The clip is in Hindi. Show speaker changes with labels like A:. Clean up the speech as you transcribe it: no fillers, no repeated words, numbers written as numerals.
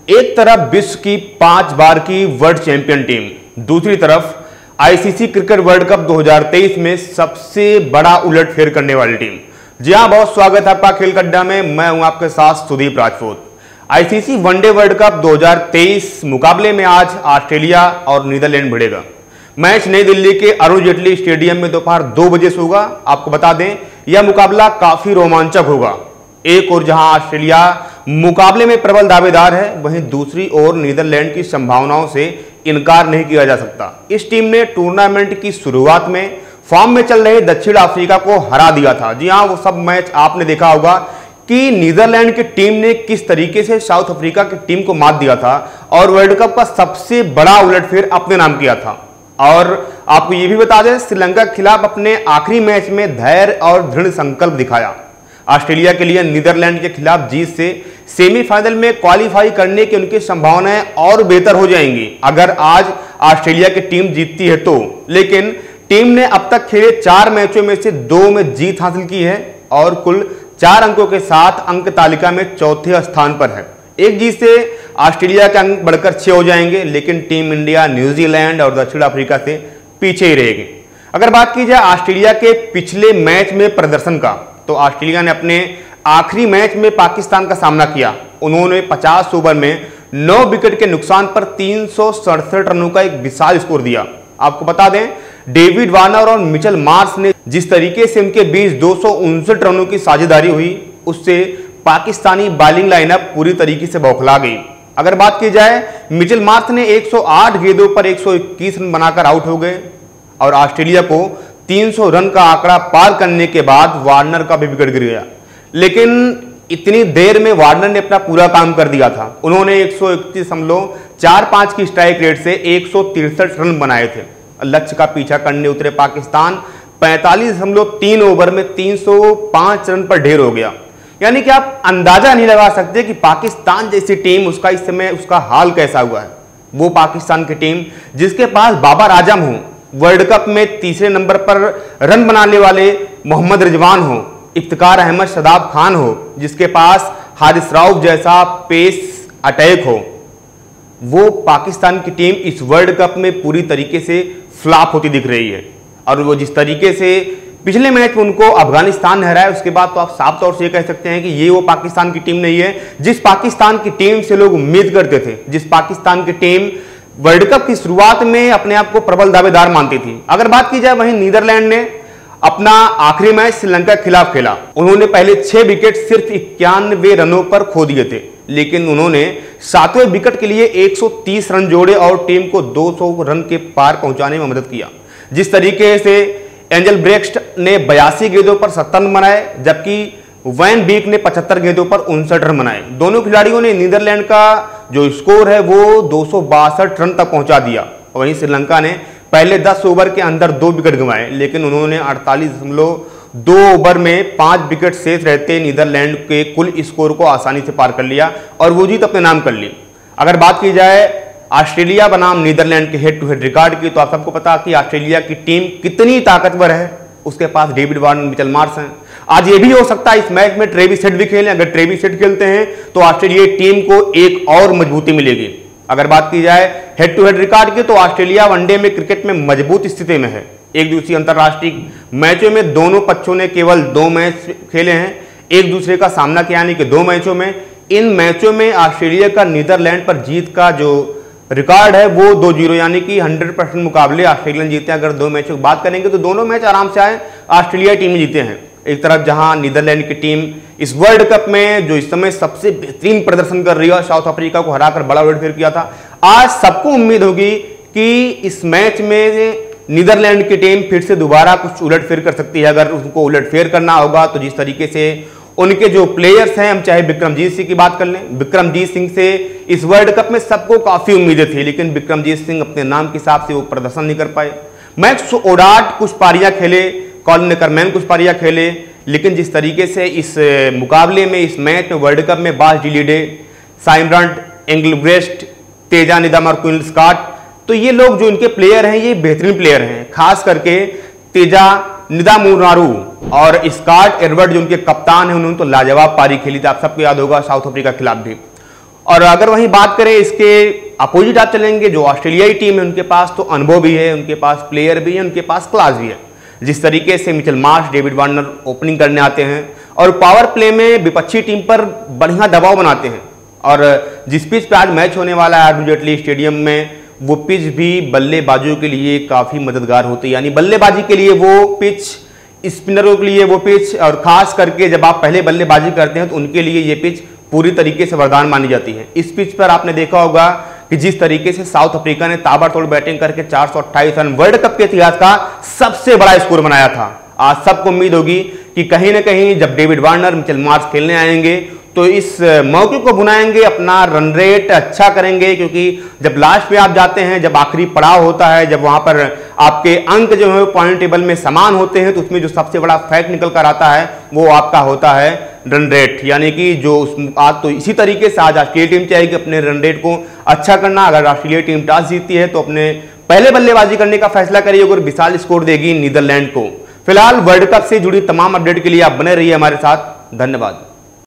A: एक तरफ विश्व की 5 बार की वर्ल्ड चैंपियन टीम, दूसरी तरफ आईसीसी क्रिकेट वर्ल्ड कप 2023 में सबसे बड़ा उलटफेर करने वाली टीम। जी हां, बहुत स्वागत है आपका खेल अड्डा में। मैं हूं आपके साथ Sudeep Rajput. ICC one day world cup 2023 मुकाबले में आज ऑस्ट्रेलिया और नीदरलैंड भिड़ेगा। मैच नई दिल्ली के अरुण जेटली स्टेडियम में दोपहर 2 बजे से होगा। आपको बता दें, यह मुकाबला काफी रोमांचक होगा। एक और जहां ऑस्ट्रेलिया मुकाबले में प्रबल दावेदार है, वहीं दूसरी ओर नीदरलैंड की संभावनाओं से इनकार नहीं किया जा सकता। इस टीम ने टूर्नामेंट की शुरुआत में फॉर्म में चल रहे दक्षिण अफ्रीका को हरा दिया था। जी हां, वो सब मैच आपने देखा होगा कि नीदरलैंड की टीम ने किस तरीके से साउथ अफ्रीका की टीम को मात दिया था और वर्ल्ड कप का सबसे बड़ा उलटफेर अपने नाम किया था। और आपको यह भी बता दें, श्रीलंका के खिलाफ अपने आखिरी मैच में धैर्य और दृढ़ संकल्प दिखाया। ऑस्ट्रेलिया के लिए नीदरलैंड के खिलाफ जीत से सेमीफाइनल में क्वालिफाई करने की उनकी संभावनाएं और बेहतर हो जाएंगी अगर आज ऑस्ट्रेलिया की टीम जीतती है तो। लेकिन टीम ने अब तक खेले 4 मैचों में से 2 में जीत हासिल की है और कुल 4 अंकों के साथ अंक तालिका में चौथे स्थान पर है। एक जीत से ऑस्ट्रेलिया के अंक बढ़कर 6 हो जाएंगे, लेकिन टीम इंडिया न्यूजीलैंड और दक्षिण अफ्रीका से पीछे ही रहेगी। अगर बात की जाए ऑस्ट्रेलिया के पिछले मैच में प्रदर्शन का, तो ऑस्ट्रेलिया ने अपने आखिरी मैच में पाकिस्तान का सामना किया। उन्होंने 50 ओवर में 9 विकेट के नुकसान पर 367 रनों का एक विशाल स्कोर दिया। आपको बता दें, डेविड वार्नर और मिचेल मार्श ने जिस तरीके से उनके बीच 259 रनों की साझेदारी हुई, उससे पाकिस्तानी बॉलिंग लाइनअप पूरी तरीके से बौखला गई। अगर बात की जाए, मिचेल मार्श ने 108 गेंदों पर 121 रन बनाकर आउट हो गए और ऑस्ट्रेलिया को 300 रन का आंकड़ा पार करने के बाद वार्नर का भी विकेट गिर गया। लेकिन इतनी देर में वार्नर ने अपना पूरा काम कर दिया था। उन्होंने 131.45 की स्ट्राइक रेट से 163 रन बनाए थे। लक्ष्य का पीछा करने उतरे पाकिस्तान 45.3 ओवर में 305 रन पर ढेर हो गया। यानी कि आप अंदाजा नहीं लगा सकते कि पाकिस्तान जैसी टीम, उसका इस समय उसका हाल कैसा हुआ है। वो पाकिस्तान की टीम जिसके पास बाबर आजम हो, वर्ल्ड कप में तीसरे नंबर पर रन बनाने वाले मोहम्मद रिजवान हो, इफ्तिकार अहमद शदाब खान हो, जिसके पास हारिस राउफ जैसा पेस अटैक हो, वो पाकिस्तान की टीम इस वर्ल्ड कप में पूरी तरीके से फ्लॉप होती दिख रही है। और वो जिस तरीके से पिछले मैच में उनको अफगानिस्तान ने हराया, उसके बाद तो आप साफ तौर से ये कह सकते हैं कि ये वो पाकिस्तान की टीम नहीं है जिस पाकिस्तान की टीम से लोग उम्मीद करते थे, जिस पाकिस्तान की टीम वर्ल्ड कप की शुरुआत में अपने आप को प्रबल दावेदार मानती थी। अगर बात की जाए, वहीं नीदरलैंड ने अपना आखिरी मैच श्रीलंका के खिलाफ खेला। उन्होंने पहले 6 विकेट सिर्फ 91 रनों पर खो दिए थे, लेकिन उन्होंने 7वें विकेट के लिए 130 रन जोड़े और टीम को 200 रन के पार पहुंचाने में मदद किया। जिस तरीके से एंजल ब्रेक्स्ट ने 82 गेंदों पर 70 रन बनाए, जबकि वैन बीक ने 75 गेंदों पर 59 रन बनाए। दोनों खिलाड़ियों ने नीदरलैंड का जो स्कोर है वो 262 रन तक पहुंचा दिया। वहीं श्रीलंका ने पहले 10 ओवर के अंदर 2 विकेट गंवाए, लेकिन उन्होंने 48.2 ओवर में 5 विकेट शेष रहते नीदरलैंड के कुल स्कोर को आसानी से पार कर लिया और वो जीत अपने नाम कर ली। अगर बात की जाए ऑस्ट्रेलिया बनाम नीदरलैंड के हेड टू हेड रिकॉर्ड की, तो आप सबको पता कि ऑस्ट्रेलिया की टीम कितनी ताकतवर है। उसके पास डेविड वार्नर, मिचेल मार्श हैं। आज ये भी हो सकता है इस मैच में ट्रेविस हेड भी खेलें। अगर ट्रेविस हेड खेलते हैं तो ऑस्ट्रेलिया टीम को एक और मजबूती मिलेगी। अगर बात की जाए हेड टू हेड रिकॉर्ड की, तो ऑस्ट्रेलिया वनडे में क्रिकेट में मजबूत स्थिति में है। एक दूसरी अंतर्राष्ट्रीय मैचों में दोनों पक्षों ने केवल 2 मैच खेले हैं एक दूसरे का सामना किया, यानी कि 2 मैचों में। इन मैचों में ऑस्ट्रेलिया का नीदरलैंड पर जीत का जो रिकॉर्ड है वो 2-0, यानी कि 100% मुकाबले ऑस्ट्रेलियन जीते हैं। अगर 2 मैचों की बात करेंगे तो दोनों मैच आराम से आए ऑस्ट्रेलिया टीम जीते हैं। एक तरफ जहां नीदरलैंड की टीम इस वर्ल्ड कप में जो इस समय सबसे बेहतरीन प्रदर्शन कर रही है, साउथ अफ्रीका को हराकर बड़ा उलटफेर किया था, आज सबको उम्मीद होगी कि इस मैच में नीदरलैंड की टीम फिर से दोबारा कुछ उलटफेर कर सकती है। अगर उनको उलटफेर करना होगा तो जिस तरीके से उनके जो प्लेयर्स हैं, हम चाहे विक्रमजीत सिंह की बात कर लें, विक्रमजीत सिंह से इस वर्ल्ड कप में सबको काफी उम्मीदें थी, लेकिन विक्रमजीत सिंह अपने नाम के हिसाब से वो प्रदर्शन नहीं कर पाए। मैक्स ओडाट कुछ पारियां खेले, कॉलिन करमैन कुछ पारियां खेले, लेकिन जिस तरीके से इस मुकाबले में, इस मैच में, वर्ल्ड कप में बास डिलीडे, साइमरन एंगलब्रेस्ट, तेजा निदाम और क्विन स्कॉट, तो ये लोग जो इनके प्लेयर हैं ये बेहतरीन प्लेयर हैं। खास करके तेजा निदामुनारू और स्कॉट एडवर्ड जो उनके कप्तान हैं, उन्होंने तो लाजवाब पारी खेली थी। आप सबको याद होगा साउथ अफ्रीका के खिलाफ भी। और अगर वहीं बात करें इसके अपोजिट आप चलेंगे, जो ऑस्ट्रेलियाई टीम है उनके पास तो अनुभव भी है, उनके पास प्लेयर भी है, उनके पास क्लास भी है। जिस तरीके से Mitchell Marsh, David Warner opening करने आते हैं और पावर प्ले में विपक्षी टीम पर बढ़िया दबाव बनाते हैं, और जिस पिच पे आज मैच होने वाला है अरुण जेटली स्टेडियम में, वो पिच भी बल्लेबाजों के लिए काफ़ी मददगार होती है। यानी बल्लेबाजी के लिए वो पिच, स्पिनरों के लिए वो पिच, और खास करके जब आप पहले बल्लेबाजी करते हैं तो उनके लिए ये पिच पूरी तरीके से वरदान मानी जाती है। इस पिच पर आपने देखा होगा कि जिस तरीके से साउथ अफ्रीका ने ताबड़तोड़ बैटिंग करके 428 रन वर्ल्ड कप के इतिहास का सबसे बड़ा स्कोर बनाया था। आज सबको उम्मीद होगी कि कहीं ना कहीं जब डेविड वार्नर, मिचेल मार्श खेलने आएंगे तो इस मौके को भुनाएंगे, अपना रन रेट अच्छा करेंगे, क्योंकि जब लास्ट में आप जाते हैं, जब आखिरी पड़ाव होता है, जब वहां पर आपके अंक जो है पॉइंट टेबल में समान होते हैं, तो उसमें जो सबसे बड़ा फैक्ट निकल कर आता है वो आपका होता है रन रेट। यानी कि जो आज तो इसी तरीके से आज ऑस्ट्रेलिया टीम चाहेगी अपने रन रेट को अच्छा करना। अगर ऑस्ट्रेलिया टीम टॉस जीतती है तो अपने पहले बल्लेबाजी करने का फैसला करेगी और विशाल स्कोर देगी नीदरलैंड को। फिलहाल वर्ल्ड कप से जुड़ी तमाम अपडेट के लिए आप बने रहिए हमारे साथ। धन्यवाद।